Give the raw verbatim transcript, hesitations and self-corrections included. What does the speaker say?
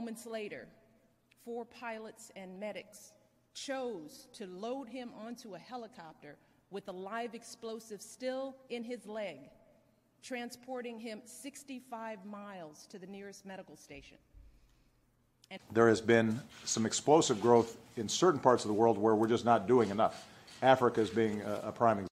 Moments later, four pilots and medics chose to load him onto a helicopter with a live explosive still in his leg, transporting him sixty-five miles to the nearest medical station. And there has been some explosive growth in certain parts of the world where we're just not doing enough. Africa is being a, a prime example.